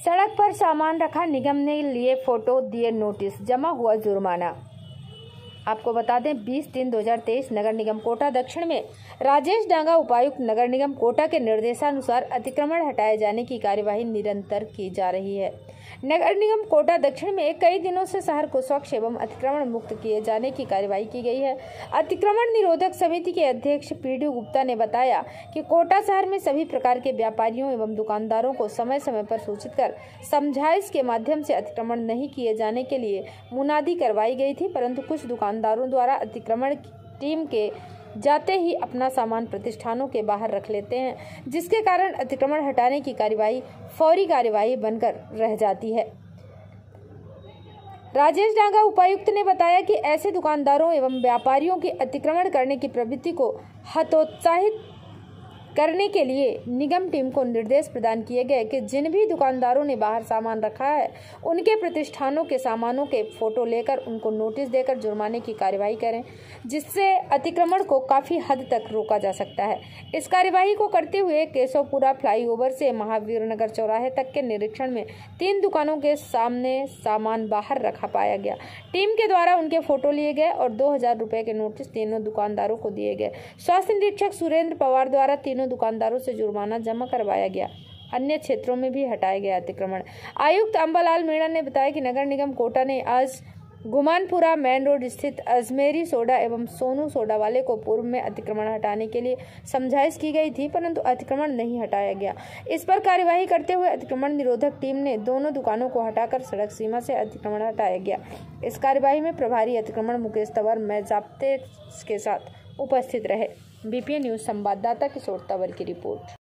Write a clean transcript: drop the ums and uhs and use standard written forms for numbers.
सड़क पर सामान रखा, निगम ने लिए फोटो, दिए नोटिस, जमा हुआ जुर्माना। आपको बता दें 20/3/2023 नगर निगम कोटा दक्षिण में राजेश डांगा उपायुक्त नगर निगम कोटा के निर्देशानुसार अतिक्रमण हटाए जाने की कार्यवाही निरंतर की जा रही है। नगर निगम कोटा दक्षिण में कई दिनों से शहर को स्वच्छ एवं अतिक्रमण मुक्त किए जाने की कार्यवाही की गई है। अतिक्रमण निरोधक समिति के अध्यक्ष पीडी गुप्ता ने बताया कि कोटा शहर में सभी प्रकार के व्यापारियों एवं दुकानदारों को समय समय पर सूचित कर समझाइश के माध्यम से अतिक्रमण नहीं किए जाने के लिए मुनादी करवाई गई थी, परंतु कुछ दुकानदारों द्वारा अतिक्रमण टीम के जाते ही अपना सामान प्रतिष्ठानों के बाहर रख लेते हैं, जिसके कारण अतिक्रमण हटाने की कार्यवाही फौरी कार्यवाही बनकर रह जाती है। राजेश डांगा उपायुक्त ने बताया कि ऐसे दुकानदारों एवं व्यापारियों की अतिक्रमण करने की प्रवृत्ति को हतोत्साहित करने के लिए निगम टीम को निर्देश प्रदान किए गए कि जिन भी दुकानदारों ने बाहर सामान रखा है उनके प्रतिष्ठानों के सामानों के फोटो लेकर उनको नोटिस देकर जुर्माने की कार्यवाही करें, जिससे अतिक्रमण को काफी हद तक रोका जा सकता है। इस कार्यवाही को करते हुए केशवपुरा फ्लाईओवर से महावीर नगर चौराहे तक के निरीक्षण में 3 दुकानों के सामने सामान बाहर रखा पाया गया। टीम के द्वारा उनके फोटो लिए गए और 2000 रुपए के नोटिस तीनों दुकानदारों को दिए गए। स्वास्थ्य निरीक्षक सुरेंद्र पवार द्वारा तीनों दुकानदारों से जुर्माना जमा करवाया गया। अन्य क्षेत्रों में भी हटाए गए अतिक्रमण। आयुक्त अंबालाल मीणा ने बताया कि नगर निगम कोटा ने आज गुमानपुरा मेन रोड स्थित अजमेरी सोडा एवं सोनू सोडा वाले को पूर्व में अतिक्रमण हटाने के लिए समझाइश की गई थी, परंतु अतिक्रमण नहीं हटाया गया। इस पर कार्यवाही करते हुए अतिक्रमण निरोधक टीम ने दोनों दुकानों को हटाकर सड़क सीमा से अतिक्रमण हटाया गया। इस कार्यवाही में प्रभारी अतिक्रमण मुकेश तंवर मेजाब्ते के साथ उपस्थित रहे। बीपीएन न्यूज संवाददाता किशोर तंवर की रिपोर्ट।